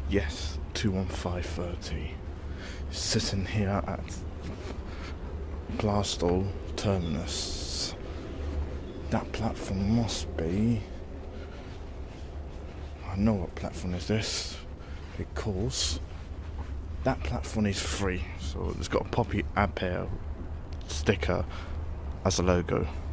Yes, 21530. Sitting here at Plaistow terminus. That platform must be... I know what platform is this, because that platform is free, so it's got a Poppy Apple sticker as a logo.